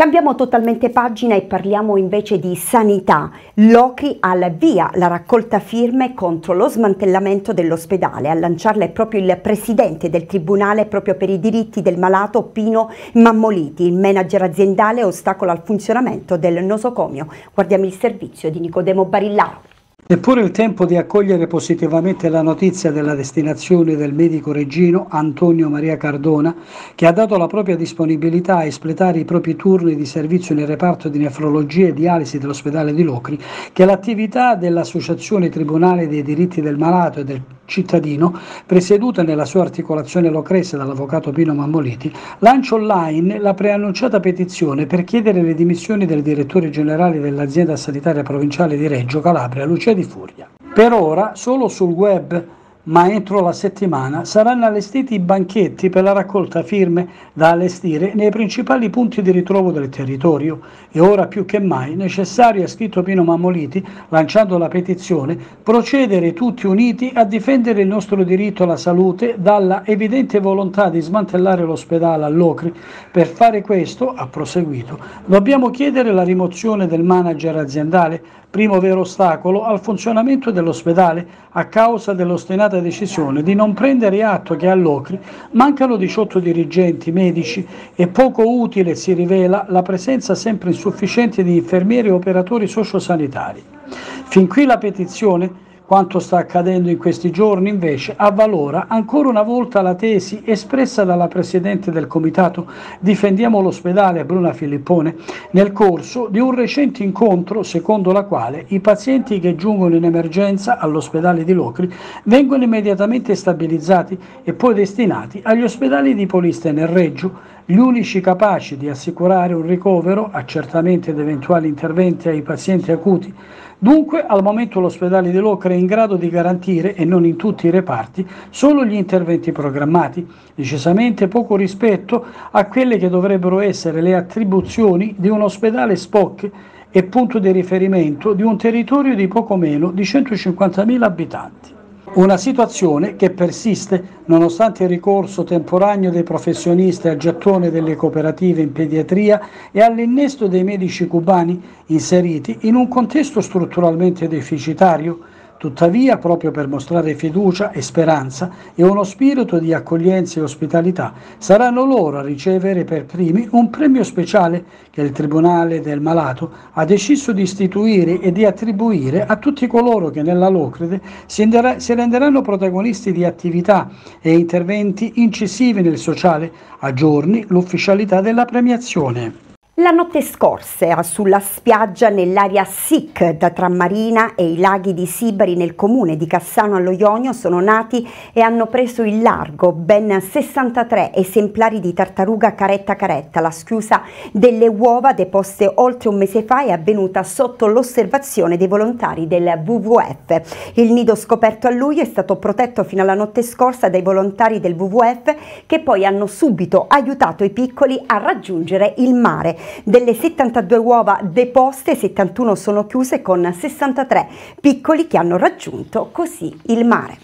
Cambiamo totalmente pagina e parliamo invece di sanità. L'Ocri al via la raccolta firme contro lo smantellamento dell'ospedale. A lanciarla è proprio il presidente del Tribunale proprio per i diritti del malato Pino Mammoliti. Il manager aziendale ostacola al funzionamento del nosocomio. Guardiamo il servizio di Nicodemo Barillaro. Neppure il tempo di accogliere positivamente la notizia della destinazione del medico reggino Antonio Maria Cardona, che ha dato la propria disponibilità a espletare i propri turni di servizio nel reparto di nefrologia e dialisi dell'ospedale di Locri, che l'attività dell'Associazione Tribunale dei diritti del malato e del cittadino, presieduta nella sua articolazione locrese dall'avvocato Pino Mammoliti, lancia online la preannunciata petizione per chiedere le dimissioni del direttore generale dell'azienda sanitaria provinciale di Reggio Calabria, Lucia Di Furia. Per ora solo sul web, ma entro la settimana saranno allestiti i banchetti per la raccolta firme da allestire nei principali punti di ritrovo del territorio. E ora più che mai necessario, ha scritto Pino Mammoliti lanciando la petizione, procedere tutti uniti a difendere il nostro diritto alla salute dalla evidente volontà di smantellare l'ospedale all'Ocri. Per fare questo, ha proseguito, dobbiamo chiedere la rimozione del manager aziendale, primo vero ostacolo al funzionamento dell'ospedale a causa dell'ostinata decisione di non prendere atto che all'Ocri mancano diciotto dirigenti medici e poco utile si rivela la presenza sempre insufficiente di infermieri e operatori sociosanitari. Fin qui la petizione. Quanto sta accadendo in questi giorni invece avvalora ancora una volta la tesi espressa dalla Presidente del Comitato Difendiamo l'Ospedale, Bruna Filippone, nel corso di un recente incontro secondo la quale i pazienti che giungono in emergenza all'ospedale di Locri vengono immediatamente stabilizzati e poi destinati agli ospedali di Poliste nel Reggio, gli unici capaci di assicurare un ricovero, accertamento ed eventuali interventi ai pazienti acuti. Dunque, al momento l'ospedale di Locri è in grado di garantire, e non in tutti i reparti, solo gli interventi programmati, decisamente poco rispetto a quelle che dovrebbero essere le attribuzioni di un ospedale S P O C e punto di riferimento di un territorio di poco meno di centocinquantamila abitanti. Una situazione che persiste nonostante il ricorso temporaneo dei professionisti al gettone delle cooperative in pediatria e all'innesto dei medici cubani inseriti in un contesto strutturalmente deficitario. Tuttavia, proprio per mostrare fiducia e speranza e uno spirito di accoglienza e ospitalità, saranno loro a ricevere per primi un premio speciale che il Tribunale del Malato ha deciso di istituire e di attribuire a tutti coloro che nella Locride si renderanno protagonisti di attività e interventi incisivi nel sociale, aggiorni l'ufficialità della premiazione. La notte scorsa sulla spiaggia nell'area S I C da Trammarina e i laghi di Sibari nel comune di Cassano allo Ionio sono nati e hanno preso il largo ben sessantatré esemplari di tartaruga caretta caretta. La schiusa delle uova deposte oltre un mese fa è avvenuta sotto l'osservazione dei volontari del W W F. Il nido scoperto a luglio è stato protetto fino alla notte scorsa dai volontari del W W F che poi hanno subito aiutato i piccoli a raggiungere il mare. Delle settantadue uova deposte, settantuno sono chiuse con sessantatré piccoli che hanno raggiunto così il mare.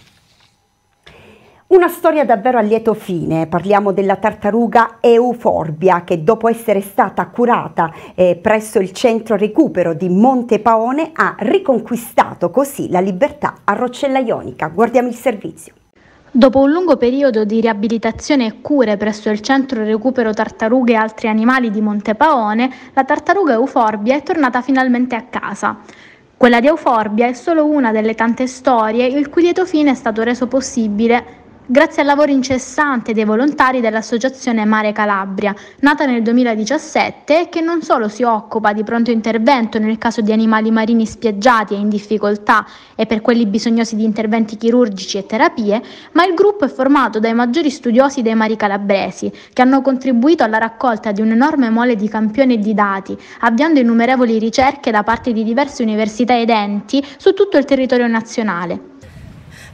Una storia davvero a lieto fine, parliamo della tartaruga Euforbia che dopo essere stata curata eh, presso il centro recupero di Monte Paone ha riconquistato così la libertà a Roccella Ionica. Guardiamo il servizio. Dopo un lungo periodo di riabilitazione e cure presso il centro recupero tartarughe e altri animali di Montepaone, la tartaruga Euforbia è tornata finalmente a casa. Quella di Euforbia è solo una delle tante storie il cui lieto fine è stato reso possibile grazie al lavoro incessante dei volontari dell'Associazione Mare Calabria, nata nel duemiladiciassette e che non solo si occupa di pronto intervento nel caso di animali marini spiaggiati e in difficoltà e per quelli bisognosi di interventi chirurgici e terapie, ma il gruppo è formato dai maggiori studiosi dei mari calabresi, che hanno contribuito alla raccolta di un'enorme mole di campioni e di dati, avviando innumerevoli ricerche da parte di diverse università ed enti su tutto il territorio nazionale.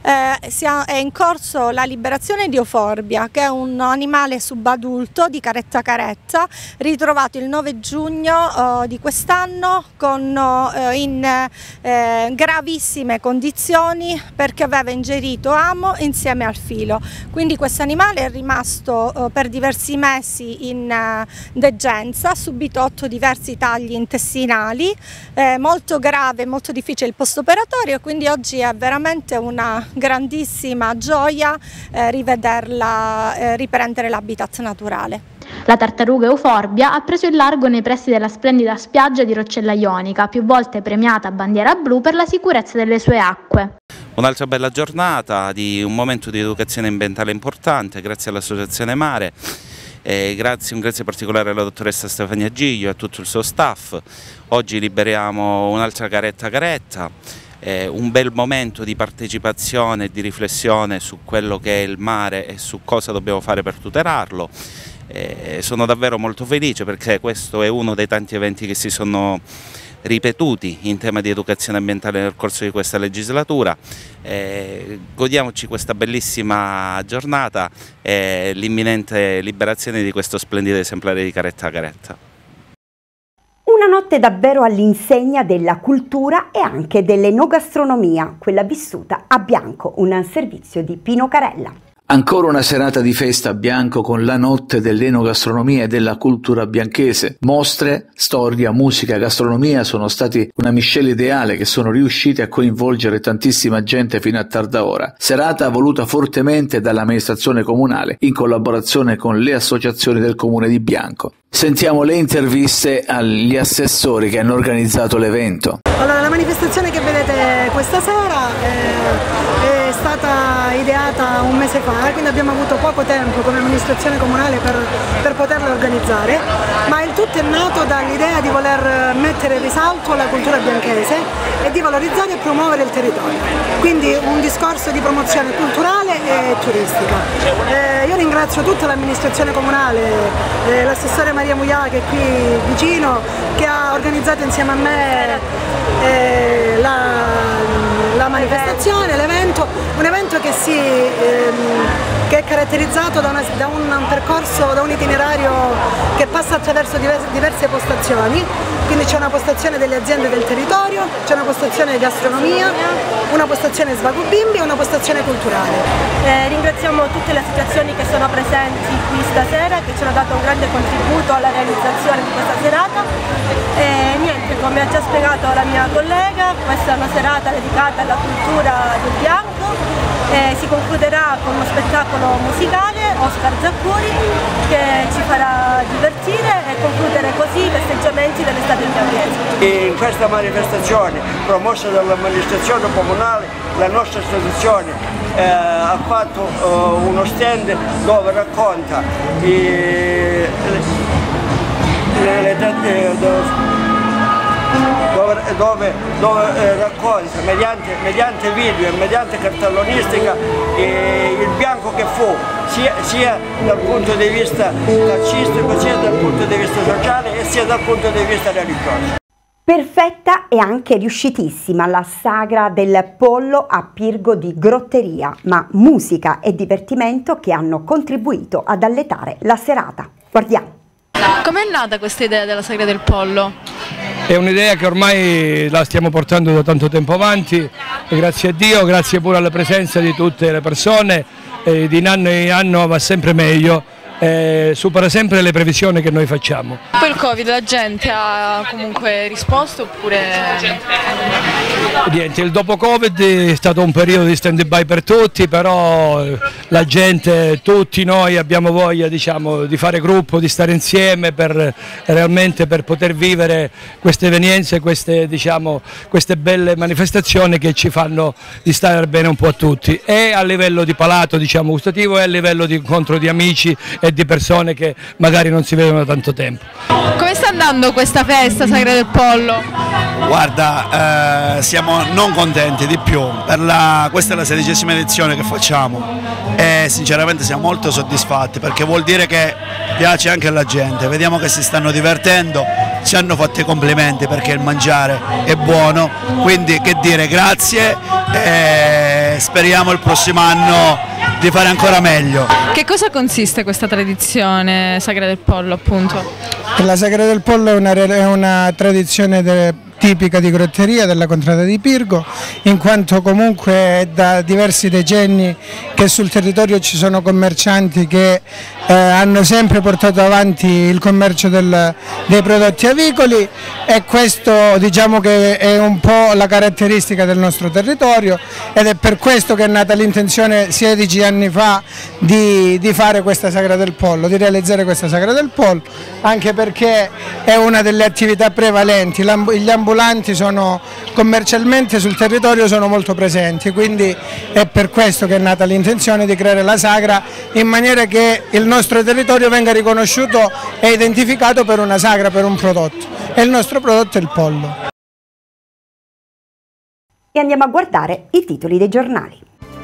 eh, sia, è in corso la liberazione di Euphorbia, che è un animale subadulto di caretta caretta, ritrovato il nove giugno eh, di quest'anno con, eh, in eh, gravissime condizioni perché aveva ingerito amo insieme al filo. Quindi questo animale è rimasto eh, per diversi mesi in eh, degenza, ha subito otto diversi tagli intestinali, eh, molto grave, molto difficile il post-operatorio, quindi oggi è veramente una grandissima gioia eh, rivederla eh, riprendere l'habitat naturale. La tartaruga Euphorbia ha preso il largo nei pressi della splendida spiaggia di Roccella Ionica, più volte premiata a bandiera blu per la sicurezza delle sue acque. Un'altra bella giornata, di un momento di educazione ambientale importante grazie all'Associazione Mare, e grazie, un grazie particolare alla dottoressa Stefania Giglio e a tutto il suo staff. Oggi liberiamo un'altra caretta caretta, eh, un bel momento di partecipazione e di riflessione su quello che è il mare e su cosa dobbiamo fare per tutelarlo. Eh, sono davvero molto felice perché questo è uno dei tanti eventi che si sono ripetuti in tema di educazione ambientale nel corso di questa legislatura. Eh, godiamoci questa bellissima giornata e l'imminente liberazione di questo splendido esemplare di caretta caretta. Una notte davvero all'insegna della cultura e anche dell'enogastronomia, quella vissuta a Bianco, un servizio di Pino Carella. Ancora una serata di festa a Bianco con la notte dell'enogastronomia e della cultura bianchese. Mostre, storia, musica, gastronomia sono stati una miscela ideale che sono riusciti a coinvolgere tantissima gente fino a tarda ora. Serata voluta fortemente dall'amministrazione comunale in collaborazione con le associazioni del comune di Bianco. Sentiamo le interviste agli assessori che hanno organizzato l'evento. Allora, la manifestazione che vedete questa sera è, è stata ideata un mese fa, quindi abbiamo avuto poco tempo come amministrazione comunale per, per poterla organizzare, ma il tutto è nato dall'idea di voler mettere in risalto la cultura bianchese e di valorizzare e promuovere il territorio. Quindi un discorso di promozione culturale e turistica. Eh, io ringrazio tutta l'amministrazione comunale, eh, l'assessore Maria Muglià che è qui vicino, che ha organizzato insieme a me eh, la, la manifestazione, l'evento, un evento che, si, ehm, che è caratterizzato da, una, da un, un percorso, da un itinerario che passa attraverso diverse, diverse postazioni, quindi c'è una postazione delle aziende del territorio, c'è una postazione di gastronomia, una postazione Svago Bimbi e una postazione culturale. Eh, ringraziamo tutte le associazioni che sono presenti qui stasera, che ci hanno dato un grande contributo alla realizzazione di questa serata. E niente, come ha già spiegato la mia collega, questa è una serata dedicata alla cultura del Bianco, e si concluderà con uno spettacolo musicale, Oscar Zaccuri, che ci farà divertire e concludere così i festeggiamenti dell'estate bianchese. In questa manifestazione promossa dall'amministrazione comunale, la nostra associazione eh, ha fatto eh, uno stand dove racconta i, le, le, le, dove, dove, dove eh, racconta mediante, mediante video e mediante cartellonistica eh, il Bianco che fu, sia, sia dal punto di vista calcistico, sia dal punto di vista sociale e sia dal punto di vista religioso. Perfetta e anche riuscitissima la sagra del pollo a Pirgo di Grotteria, ma musica e divertimento che hanno contribuito ad alletare la serata. Guardiamo. Com'è nata questa idea della sagra del pollo? È un'idea che ormai la stiamo portando da tanto tempo avanti e grazie a Dio, grazie pure alla presenza di tutte le persone, eh, di anno in anno va sempre meglio. Eh, supera sempre le previsioni che noi facciamo. Poi il Covid, la gente ha comunque risposto oppure... Niente, il dopo Covid è stato un periodo di stand-by per tutti, però la gente, tutti noi abbiamo voglia, diciamo, di fare gruppo, di stare insieme per realmente per poter vivere queste evenienze, queste, diciamo, queste belle manifestazioni che ci fanno di stare bene un po' a tutti, e a livello di palato, diciamo, gustativo, e a livello di incontro di amici e di persone che magari non si vedono da tanto tempo. Come sta andando questa festa Sagra del Pollo? Guarda, eh, siamo non contenti di più, per la, questa è la sedicesima edizione che facciamo e sinceramente siamo molto soddisfatti perché vuol dire che piace anche alla gente, vediamo che si stanno divertendo, ci hanno fatto i complimenti perché il mangiare è buono, quindi che dire, grazie e speriamo il prossimo anno di fare ancora meglio. Che cosa consiste questa tradizione Sagra del Pollo, appunto? La Sagra del Pollo è una, è una tradizione de, tipica di grotteria della contrada di Pirgo, in quanto comunque è da diversi decenni che sul territorio ci sono commercianti che eh, hanno sempre portato avanti il commercio del, dei prodotti avicoli, e questo diciamo che è un po' la caratteristica del nostro territorio, ed è per questo che è nata l'intenzione sedici anni fa di, di fare questa Sagra del Pollo, di realizzare questa Sagra del Pollo, anche perché è una delle attività prevalenti. Gli ambulanti sono commercialmente sul territorio sono molto presenti, quindi è per questo che è nata l'intenzione di creare la sagra, in maniera che il nostro territorio venga riconosciuto e identificato per una sagra, per un prodotto, e il nostro prodotto è il pollo. E andiamo a guardare i titoli dei giornali.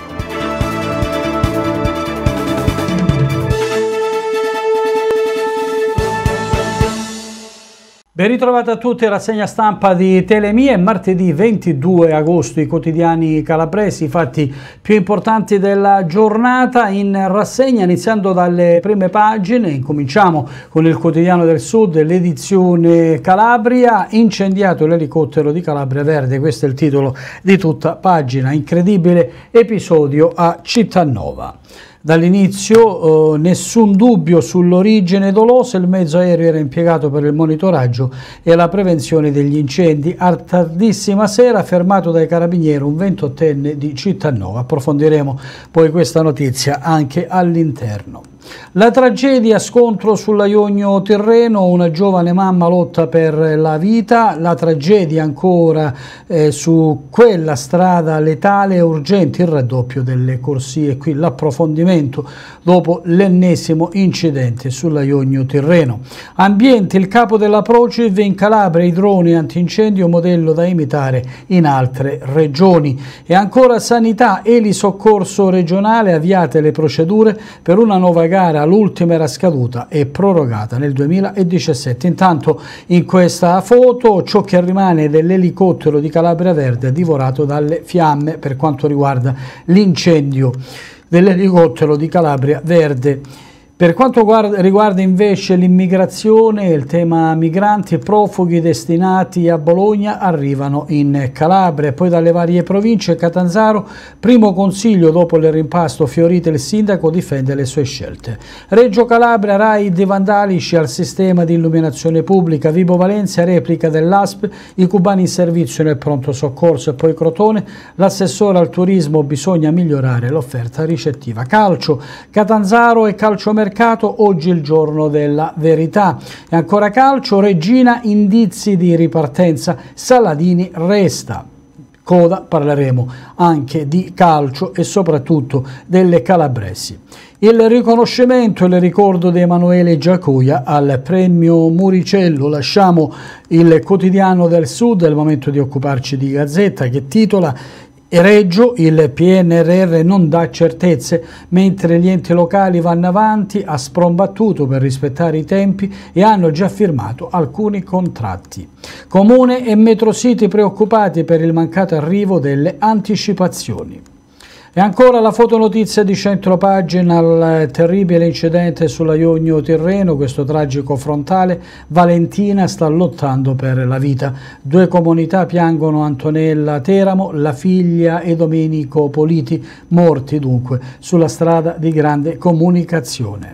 Ben ritrovati a tutti, rassegna stampa di Telemia. È martedì ventidue agosto, i quotidiani calabresi, i fatti più importanti della giornata in rassegna, iniziando dalle prime pagine. Incominciamo con il Quotidiano del Sud, l'edizione Calabria. Incendiato l'elicottero di Calabria Verde, questo è il titolo di tutta pagina. Incredibile episodio a Cittanova. Dall'inizio eh, nessun dubbio sull'origine dolosa, il mezzo aereo era impiegato per il monitoraggio e la prevenzione degli incendi. A tardissima sera fermato dai carabinieri un ventottenne di Cittanova. Approfondiremo poi questa notizia anche all'interno. La tragedia, scontro sulla Ionio Tirreno, una giovane mamma lotta per la vita. La tragedia ancora eh, su quella strada letale, e urgente il raddoppio delle corsie. Qui l'approfondimento dopo l'ennesimo incidente sulla Ionio Tirreno. Ambiente, il capo della Prociv in Calabria, i droni antincendio modello da imitare in altre regioni. E ancora sanità, elisoccorso regionale, avviate le procedure per una nuova gara, l'ultima era scaduta e prorogata nel duemiladiciassette. Intanto in questa foto ciò che rimane dell'elicottero di Calabria Verde divorato dalle fiamme per quanto riguarda l'incendio dell'elicottero di Calabria Verde. Per quanto riguarda invece l'immigrazione, il tema migranti, profughi destinati a Bologna arrivano in Calabria. Poi dalle varie province, Catanzaro, primo consiglio dopo il rimpasto, Fiorite il sindaco difende le sue scelte. Reggio Calabria, raid vandalici al sistema di illuminazione pubblica. Vibo Valencia, replica dell'A S P, i cubani in servizio nel pronto soccorso. E poi Crotone, l'assessore al turismo, bisogna migliorare l'offerta ricettiva. Calcio, Catanzaro e calciomercato. Oggi il giorno della verità. E ancora calcio, Regina, indizi di ripartenza, Saladini resta. Coda, parleremo anche di calcio e soprattutto delle calabresi. Il riconoscimento e il ricordo di Emanuele Giacoia al premio Muricello. Lasciamo il Quotidiano del Sud, è il momento di occuparci di Gazzetta, che titola: Reggio, il P N R R non dà certezze, mentre gli enti locali vanno avanti a sprombattuto per rispettare i tempi e hanno già firmato alcuni contratti. Comune e Metro City preoccupati per il mancato arrivo delle anticipazioni. E ancora la fotonotizia di centropagina, il terribile incidente sulla Ionio Tirreno, questo tragico frontale. Valentina sta lottando per la vita. Due comunità piangono Antonella Teramo, la figlia e Domenico Politi, morti dunque sulla strada di grande comunicazione.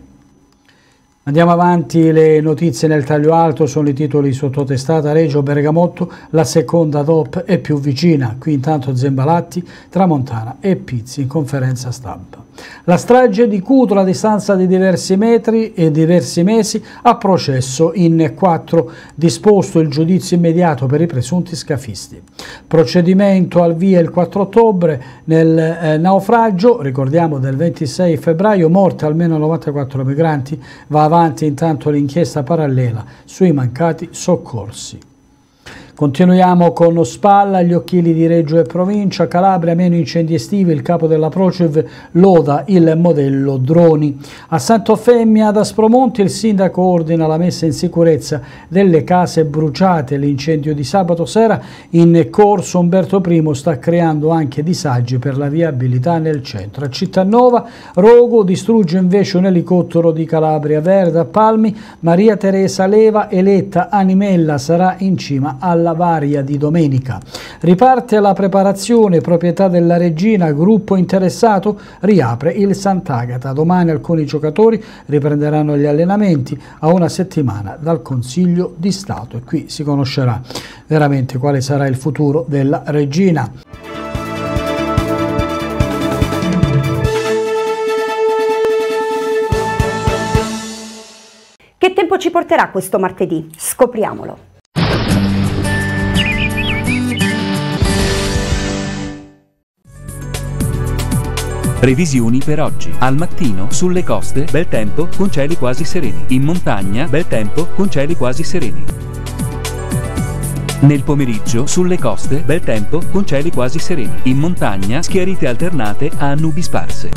Andiamo avanti, le notizie nel taglio alto sono i titoli sottotestata. Reggio Bergamotto, la seconda D O P è più vicina. Qui intanto Zembalatti, Tramontana e Pizzi in conferenza stampa. La strage di Cutro, a distanza di diversi metri e diversi mesi, a processo in quattro, disposto il giudizio immediato per i presunti scafisti. Procedimento al via il quattro ottobre nel eh, naufragio, ricordiamo del ventisei febbraio, morte almeno novantaquattro migranti, va avanti intanto l'inchiesta parallela sui mancati soccorsi. Continuiamo con Spalla, gli occhiali di Reggio e provincia, Calabria meno incendi estivi, il capo della Procev loda il modello droni. A Sant'Eufemia ad Aspromonte il sindaco ordina la messa in sicurezza delle case bruciate, l'incendio di sabato sera in corso Umberto I sta creando anche disagi per la viabilità nel centro. A Cittanova rogo distrugge invece un elicottero di Calabria Verde. A Palmi Maria Teresa Leva eletta Animella sarà in cima alla varia di domenica. Riparte la preparazione, proprietà della Regina, gruppo interessato, riapre il Sant'Agata. Domani alcuni giocatori riprenderanno gli allenamenti a una settimana dal Consiglio di Stato e qui si conoscerà veramente quale sarà il futuro della Regina. Che tempo ci porterà questo martedì? Scopriamolo. Previsioni per oggi. Al mattino sulle coste bel tempo con cieli quasi sereni. In montagna bel tempo con cieli quasi sereni. Nel pomeriggio sulle coste bel tempo con cieli quasi sereni. In montagna schiarite alternate a nubi sparse.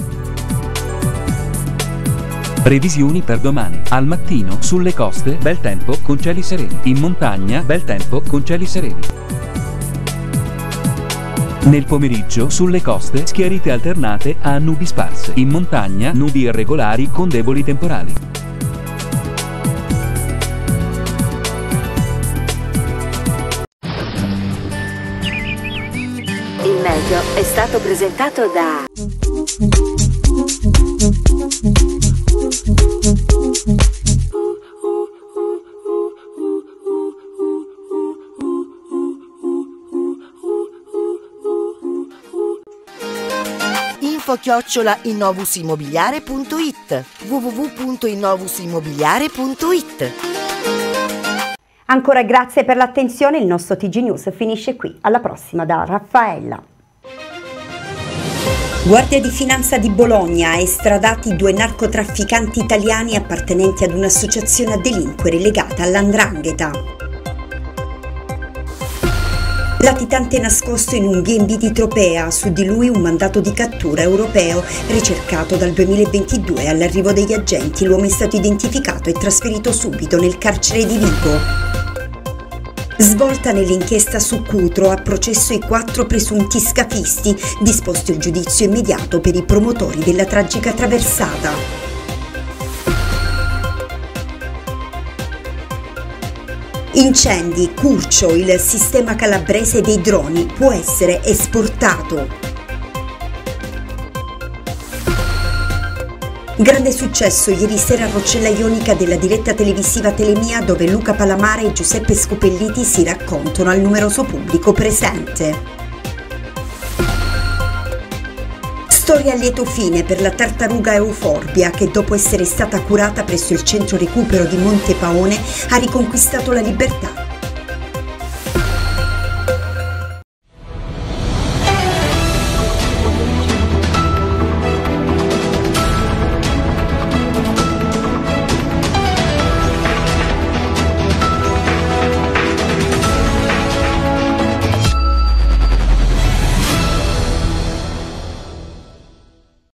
Previsioni per domani. Al mattino sulle coste bel tempo con cieli sereni. In montagna bel tempo con cieli sereni. Nel pomeriggio sulle coste schiarite alternate a nubi sparse. In montagna nubi irregolari con deboli temporali. Il meteo è stato presentato da info chiocciola innovusimmobiliare punto it w w w punto innovusimmobiliare punto it. Ancora grazie per l'attenzione, il nostro T G News finisce qui. Alla prossima da Raffaella. Guardia di Finanza di Bologna ha estradati due narcotrafficanti italiani appartenenti ad un'associazione a delinquere legata all'Andrangheta. Latitante nascosto in un B and B di Tropea, su di lui un mandato di cattura europeo ricercato dal duemilaventidue. All'arrivo degli agenti l'uomo è stato identificato e trasferito subito nel carcere di Vico. Svolta nell'inchiesta su Cutro, a processo i quattro presunti scafisti, disposto il giudizio immediato per i promotori della tragica traversata. Incendi, Curcio, il sistema calabrese dei droni può essere esportato. Grande successo ieri sera a Roccella Ionica della diretta televisiva Telemia, dove Luca Palamara e Giuseppe Scopelliti si raccontano al numeroso pubblico presente. Storia a lieto fine per la tartaruga Euforbia che, dopo essere stata curata presso il centro recupero di Monte Paone, ha riconquistato la libertà.